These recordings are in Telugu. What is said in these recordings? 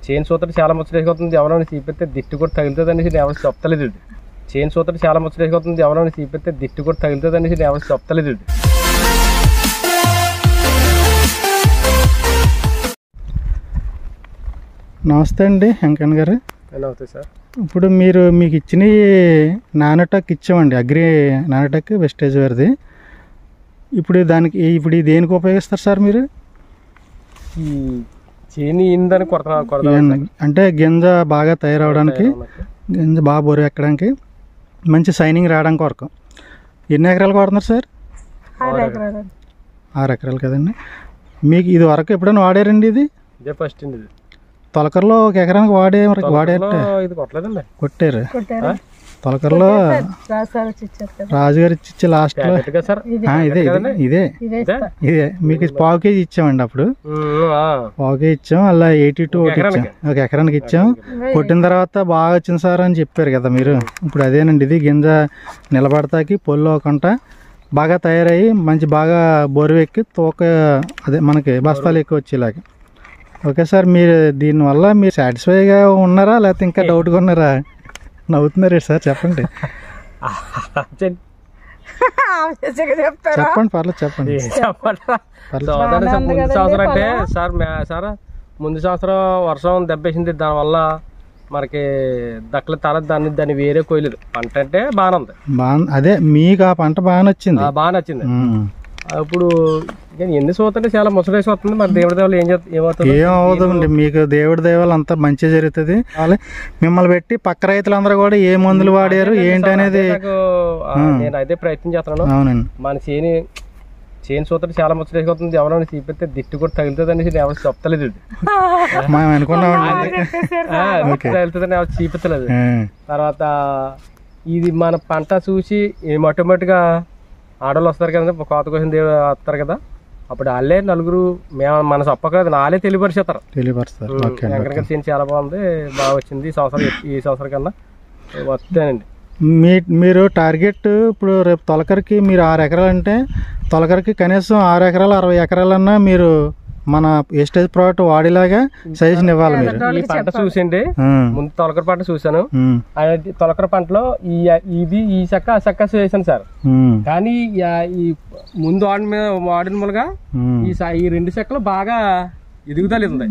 చైన్ సూత్రం చాలా ముచ్చటేసిపోతుంది, ఎవరైనా చీపెత్తే దిట్టు కూడా తగులుతుంది అనేసి ఎవరు చెప్తలేదు. చైన్ సూత్రం చాలా ముచ్చటేసిపోతుంది, ఎవరైనా చీపెత్తే దిట్టు కూడా తగులుతుంది అనేసి ఎవరు చెప్తలేదు. నమస్తే అండి వెంకన్న గారు. నమస్తే సార్. ఇప్పుడు మీకు ఇచ్చిన నానోటెక్ ఇచ్చామండి, అగ్రి నానోటెక్ వెస్టేజ్ వారిది. ఇప్పుడు దేనికి ఉపయోగిస్తారు సార్ మీరు? ఈ చేని ఇందని అంటే గింజ బాగా తయారవడానికి, గింజ బాగా బొరు ఎక్కడానికి, మంచి షైనింగ్ రావడానికి కొరకు. ఎన్ని ఎకరాలు కొడుతున్నారు సార్? 6 ఎకరాలు కదండి. మీకు ఇది వరకు ఎప్పుడైనా వాడారండి? ఇది ఫస్ట్ అండి. ఇది తొలకరలో 1 ఎకరానికి కొట్టారు. తొలకరలో రాజుగారు ఇచ్చి లాస్ట్ లో ఇదే మీకు పావు కేజీ ఇచ్చామండి. అప్పుడు పావు కేజీ ఇచ్చాం, అలా 82 ఒకటి ఇచ్చాం, 1 ఎకరానికి ఇచ్చాం. కొట్టిన తర్వాత బాగా వచ్చింది సార్ అని చెప్పారు కదా మీరు. ఇప్పుడు అదేనండి, ఇది గింజ నిలబడతాకి పొల్లు అవ్వకుండా బాగా తయారయ్యి మంచి బాగా బొరువు ఎక్కి అదే మనకి బస్తాలు ఎక్కువ వచ్చేలాగా. ఓకే సార్, మీరు దీనివల్ల మీరు సాటిస్ఫైగా ఉన్నారా లేకపోతే ఇంకా డౌట్గా ఉన్నారా? నవ్వుతున్నారు సార్, చెప్పండి. చెప్పండి, పర్లేదు చెప్పండి. ముందు సంవత్సరం అంటే సార్ ముందు సంవత్సరం వర్షం దెబ్బేసింది, దానివల్ల మనకి దక్కల తర్వాత దాన్ని వేరే కోయలేదు. పంట అంటే బాగానే ఉంది. అదే మీకు ఆ పంట బాగా నచ్చింది. బాగా నచ్చింది. ఇప్పుడు ఎన్ని సూత్రంటే చాలా ముసలేసి వస్తుంది. మరి దేవుడి దేవాలు ఏమవుతుందండి, మీకు దేవుడి దేవాలు అంతా మంచి జరుగుతుంది. మిమ్మల్ని పెట్టి పక్క రైతులందరూ కూడా ఏ మందులు వాడారు ఏంటి అనేది నేను అదే ప్రయత్నం చేస్తున్నాను. అవునండి, మన చేను సూత్రం చాలా ముచ్చటేసి వస్తుంది, ఎవరైనా చీపెత్తే దిట్టు కూడా తగులుతుంది అనేసి ఎవరు చెప్తలేదు. మేము అనుకున్నామండి తగులుతుందని ఎవరు చీపెత్తలేదు. తర్వాత ఇది మన పంట చూసి ఆటోమేటిక్గా ఆడవాళ్ళు వస్తారు కదండి, కోత కోసం వస్తారు కదా, అప్పుడు వాళ్ళే నలుగురు మన చెప్పకలేదు వాళ్ళే తెలియపరిచేస్తారు. వెంకటగారి చేను చాలా బాగుంది, బాగా వచ్చింది ఈ సంవత్సరం కన్నా వస్తానండి. మీరు టార్గెట్ ఇప్పుడు రేపు తొలకరికి మీరు 6 ఎకరాలు అంటే తొలకరికి కనీసం 6 ఎకరాలు 60 ఎకరాలన్నా మీరు మన వేస్టేజ్ ప్రోడక్ట్ వాడేలాగా సజెషన్ ఇవ్వాలి. మీరు ఈ పంట చూసండి, ముందు తొలకర పంట చూసాను. తొలకర పంటలో ఈ చెక్క ఆ చెక్క వేసాను సార్. కానీ ఈ ముందు వాడిన మూలగా ఈ 2 చెక్కలు బాగా ఎదుగుదల ఉంది,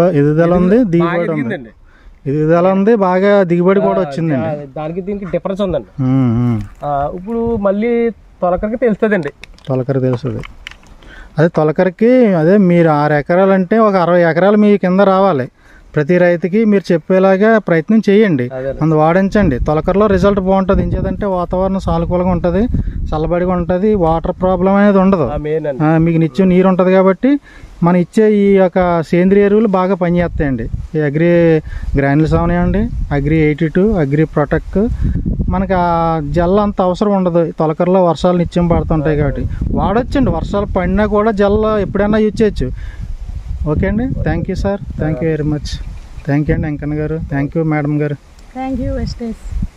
ఎదుగుదల ఉంది, బాగా దిగుబడి కూడా వచ్చిందండి. దానికి దీనికి డిఫరెన్స్ ఉందండి. ఇప్పుడు మళ్ళీ తొలకరికి తెలుస్తుందండి. తొలకర తెలుస్తుంది. అదే తొలకరికి అదే మీరు 6 ఎకరాలు అంటే ఒక 60 ఎకరాలు మీ కింద రావాలి. ప్రతి రైతుకి మీరు చెప్పేలాగా ప్రయత్నం చేయండి, అందు వాడించండి. తొలకరలో రిజల్ట్ బాగుంటుంది. ఇంచేదంటే వాతావరణం సానుకూలంగా ఉంటుంది, చల్లబడిగా ఉంటుంది, వాటర్ ప్రాబ్లం అనేది ఉండదు. మీకు నిత్యం నీరు ఉంటుంది కాబట్టి మనం ఇచ్చే ఈ యొక్క సేంద్రియ ఎరువులు బాగా పనిచేస్తాయండి. ఈ అగ్రి గ్రాన్యుల్స్ అవనివ్వండి, అగ్రి 82, అగ్రి ప్రొటెక్ట్, మనకి ఆ జల్ అంత అవసరం ఉండదు. తొలకరలో వర్షాలు నిత్యం పడుతుంటాయి కాబట్టి వాడొచ్చండి. వర్షాలు పడినా కూడా జల్ ఎప్పుడైనా యూజ్ చేయొచ్చు. ఓకే అండి, thank you sir, thank you very much. Thank you అండి వెంకన్న గారు, థ్యాంక్ యూ మేడం గారు. Thank you wastage.